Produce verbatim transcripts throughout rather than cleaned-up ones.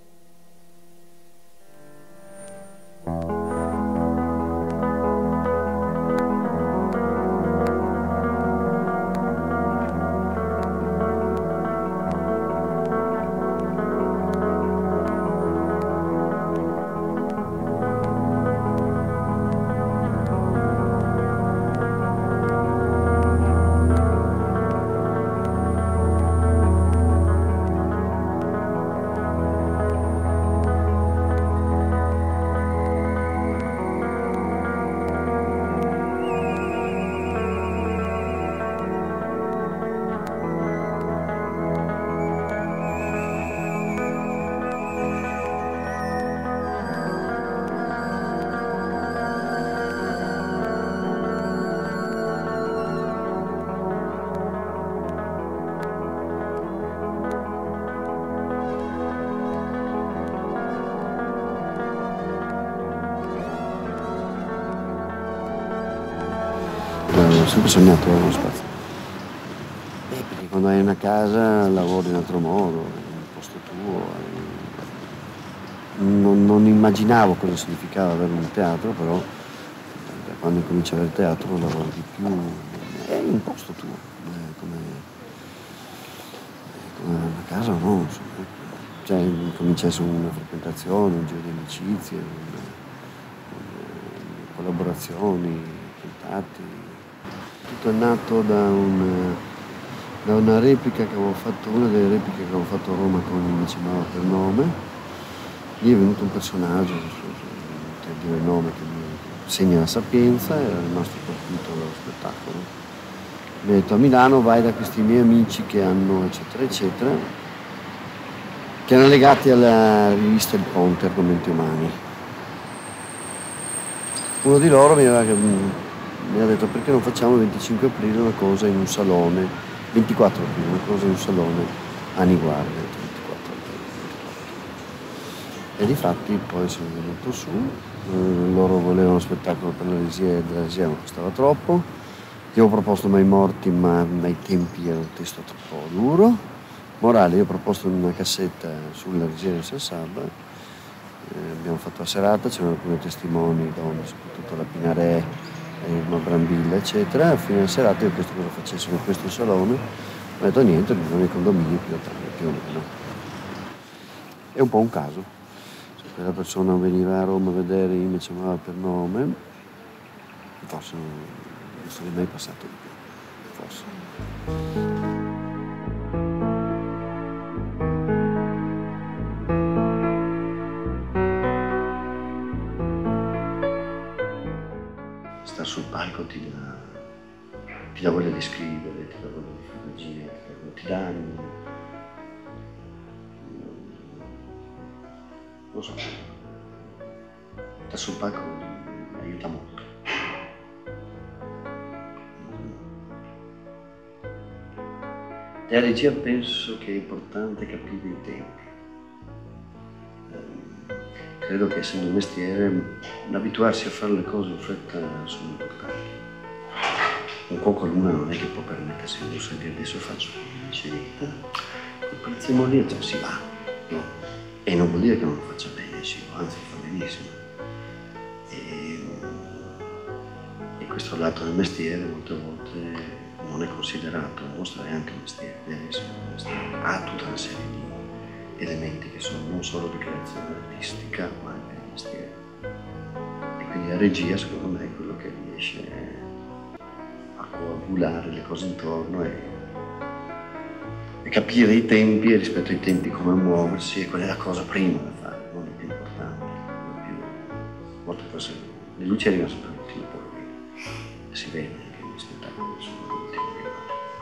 Ho sempre sognato uno spazio. Eh, perché quando hai una casa lavori in un altro modo, è un posto tuo. Non, non immaginavo cosa significava avere un teatro, però da quando incominci a avere teatro lavori di più. È un posto tuo, è come, è come una casa o no. Insomma. Cioè, comincia a essere una frequentazione, un giro di amicizie, un, un, collaborazioni, contatti. Tutto è nato da, un, da una replica che avevo fatto, una delle repliche che avevo fatto a Roma con Mi chiamava per nome. Lì è venuto un personaggio, per dire il nome, che mi segna la sapienza, era rimasto colpito dallo spettacolo. Mi ha detto: a Milano vai da questi miei amici che hanno eccetera eccetera, che erano legati alla rivista Il Ponte, Argomenti Umani. Uno di loro mi aveva mi ha detto: perché non facciamo il venticinque aprile una cosa in un salone, ventiquattro aprile, una cosa in un salone a Niguarda, ventiquattro aprile. E difatti poi sono venuto su, eh, loro volevano uno spettacolo per la regia, della regia non costava troppo, io ho proposto Mai Morti, ma ai tempi era un testo troppo duro. Morale, io ho proposto una cassetta sulla regia del Sassabba, eh, abbiamo fatto la serata, c'erano alcuni testimoni, donne, soprattutto la Pinarè, Irma Brambilla, eccetera. A fine serata io ho chiesto cosa facessero in questo salone, ho detto niente, non nei condomini più, più o meno. È un po' un caso. Se quella persona veniva a Roma a vedere Io mi chiamava per nome, forse non, non sarei mai passato di più, forse. Stare sul palco ti dà, ti dà voglia di scrivere, ti dà voglia di fare magia, ti dà, non lo so, stare sul palco aiuta molto. Nella regia penso che è importante capire i tempi. Credo che, essendo un mestiere, abituarsi a fare le cose in fretta sono importanti. Un cuoco a luna non è che può permettersi di dire adesso faccio una scelta, col prezzemolo lì, cioè si va, no? E non vuol dire che non lo faccia benissimo, anzi fa benissimo. E, e questo lato del mestiere molte volte non è considerato, il nostro è anche un mestiere, deve essere un mestiere, ha tutta una serie di elementi che sono non solo di creazione artistica, ma anche di mestiere. E quindi la regia, secondo me, è quello che riesce a coagulare le cose intorno e, e capire i tempi, e rispetto ai tempi come muoversi, e qual è la cosa prima da fare, non è più importante, non è più. A volte può essere, le luci arrivano sempre all'ultimo, poi si vede che gli spettacoli sono l'ultimo arrivato.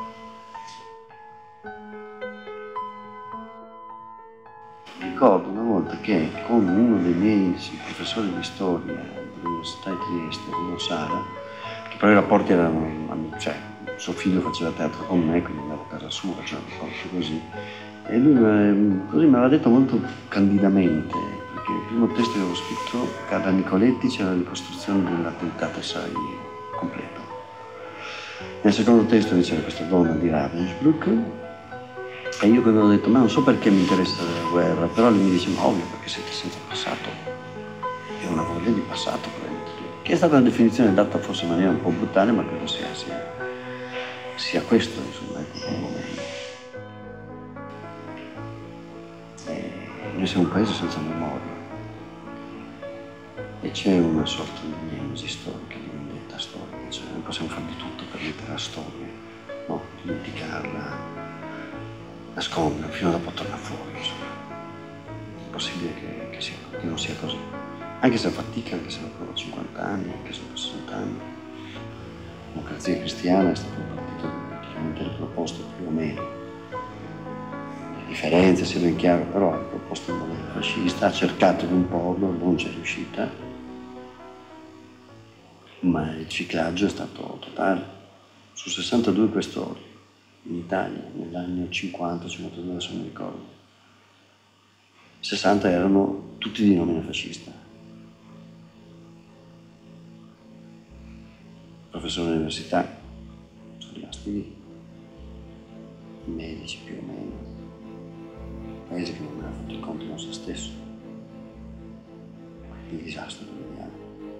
Ricordo una volta che con uno dei miei professori di storia dell'Università di Trieste, Bruno Sara, che però i rapporti erano, cioè suo figlio faceva teatro con me, quindi andavo a casa sua, cioè un rapporto così, e lui così me l'ha detto molto candidamente, perché il primo testo che avevo scritto, da Nicoletti, c'era la ricostruzione dell'attentato Sai completo. Nel secondo testo invece c'era questa donna di Ravensbrück, E io quando ho detto, ma non so perché mi interessa la guerra, però lei mi dice, ma ovvio, perché siete senza passato. E una voglia di passato, probabilmente. Che è stata una definizione data forse in maniera un po' brutale, ma credo sia, sia, sia questo, insomma, ecco, un momento. E noi siamo un paese senza memoria. E c'è una sorta di nemesi storica, di vendetta storica, cioè noi possiamo fare di tutto per mettere la storia, no? Dimenticarla, nasconderla fino a dopo tornare fuori, insomma. È possibile che, che, sia, che non sia così. Anche se fatica, anche se dopo cinquanta anni, anche se dopo sessanta anni. La Democrazia Cristiana è stato un partito praticamente proposto più o meno. Le differenze, sia ben chiaro, però ha proposto un modello fascista, ha cercato di imporlo, non c'è riuscita. Ma il ciclaggio è stato totale. Su sessantadue questori in Italia, negli anni cinquanta cinquantadue, adesso non mi ricordo, sessanta erano tutti di nomina fascista. Professori all'università sono rimasti lì, i medici più o meno, un paese che non aveva fatto i conti con se stesso, il disastro che vediamo.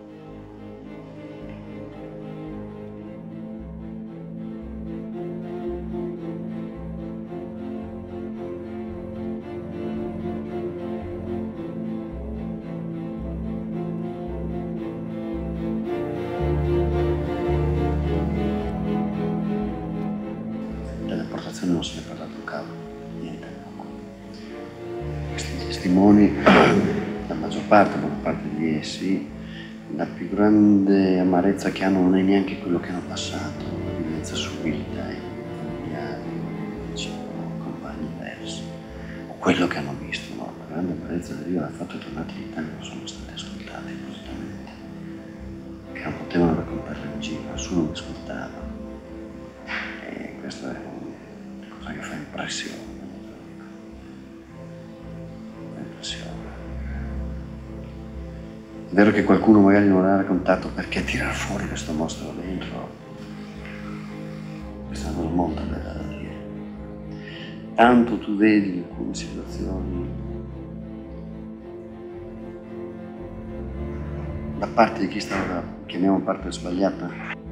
Non se ne è parlato un cavolo, niente. Questi testimoni, la maggior parte, buona parte di essi, la più grande amarezza che hanno non è neanche quello che hanno passato, la violenza subita, i familiari, compagni persi, o quello che hanno visto, no? La grande amarezza deriva dal fatto che tornati in Italia non sono stati ascoltati appositamente, che non potevano raccontarle in giro, nessuno mi ascoltava. E questo è cosa che fa impressione, fa impressione. È vero che qualcuno magari non l'ha raccontato perché tirar fuori questo mostro dentro, questa è una cosa molto bella da dire. Tanto tu vedi in alcune situazioni, da parte di chi sta, chiamiamo parte sbagliata,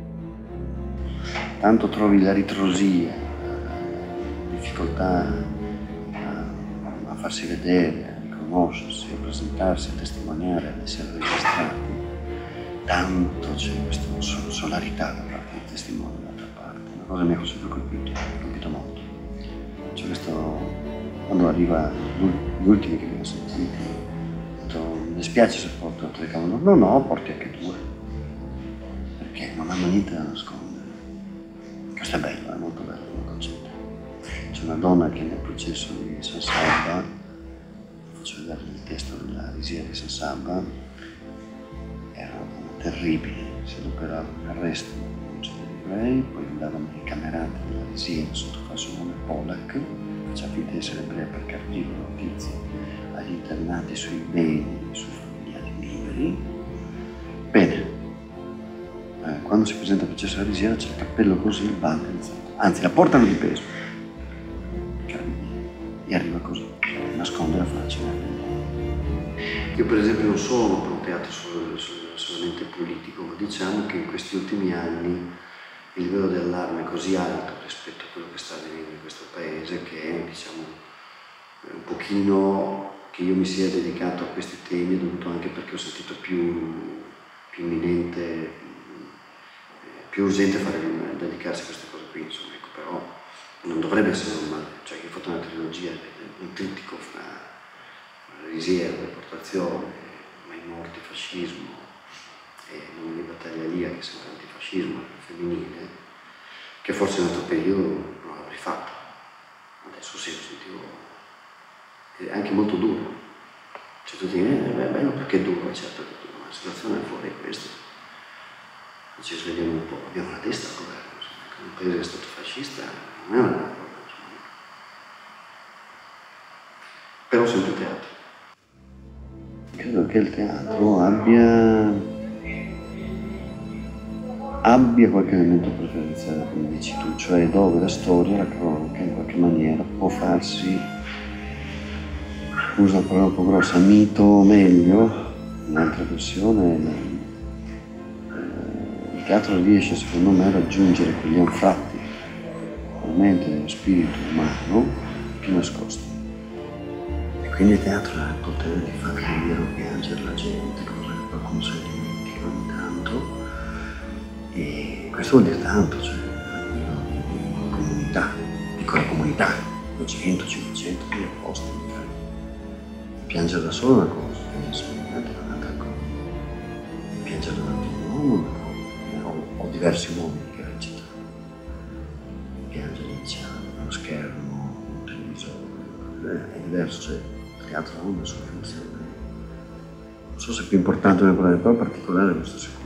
tanto trovi la ritrosia, difficoltà a, a farsi vedere, a riconoscersi, a presentarsi, a testimoniare, ad essere registrati. Tanto c'è questa solarità da parte dei testimoni dall'altra parte. Una cosa mi ha sempre colpito, colpito molto. C'è questo, quando arriva gli ultimi che abbiamo sentito, ho detto, mi dispiace se porto la telecamera. No, no, porti anche due, perché non hanno niente da nascondere. Questo è bello, è molto bello come concetto. C'è una donna che nel processo di San Sabba, faccio vedere il testo della risia di San Sabba, era una donna terribile, si adoperava l'arresto degli ebrei, poi andavano incamerati nella risia sotto falso nome Polak, faceva finta di essere ebrea per carpire notizie agli internati sui beni, sui familiari liberi. Bene, eh, quando si presenta il processo della risia c'è il cappello così, il banco, anzi la portano di peso. E arriva così, nasconde la faccia. Io per esempio non sono per un teatro solo, solo, solamente politico, ma diciamo che in questi ultimi anni il livello di allarme è così alto rispetto a quello che sta avvenendo in questo paese che diciamo un pochino che io mi sia dedicato a questi temi è dovuto anche perché ho sentito più, più imminente, più urgente fare, dedicarsi a queste cose qui, insomma, ecco, però non dovrebbe essere normale, cioè che ho fatto una trilogia, un trittico fra la risia, la deportazione, mai morti, fascismo e non di battaglia Lia, che è sempre antifascismo femminile, che forse in un altro periodo non l'avrei fatto. Adesso sì, lo sentivo, è anche molto duro. Cioè tutti dicono, eh, è bello perché è duro, certo che è duro, ma la situazione è fuori questa. E ci svegliamo un po', abbiamo la testa al governo, insomma, un paese che è stato fascista non è una cosa, insomma. Però sempre teatro. Credo che il teatro abbia abbia qualche elemento preferenziale, come dici tu, cioè dove la storia, la cronaca, in qualche maniera può farsi, uso una parola un po' grossa, mito o meglio, un'altra versione, eh, il teatro riesce secondo me a raggiungere quegli anfratti realmente dello spirito umano più nascosti. E quindi il teatro ha il potere di far ridere o piangere la gente, cosa che qualcuno si dimentica ogni tanto. E questo vuol dire tanto, cioè a livello di comunità, piccola comunità, duecento, cinquecento, mille posti magari. Piangere da solo è una cosa, piangere davanti è un'altra cosa. Piangere davanti a un uomo è una cosa, ho, ho diversi uomini che recitano. Piangere diciamo, uno schermo, un televisore, è diverso, cioè il teatro ha una sua funzione. Non so se è più importante o meno, però particolare questo sicuro.